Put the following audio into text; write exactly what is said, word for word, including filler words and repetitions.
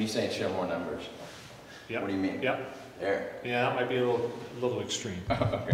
saying show more numbers. Yep. What do you mean? Yep. There. Yeah, that might be a little, a little extreme. Okay.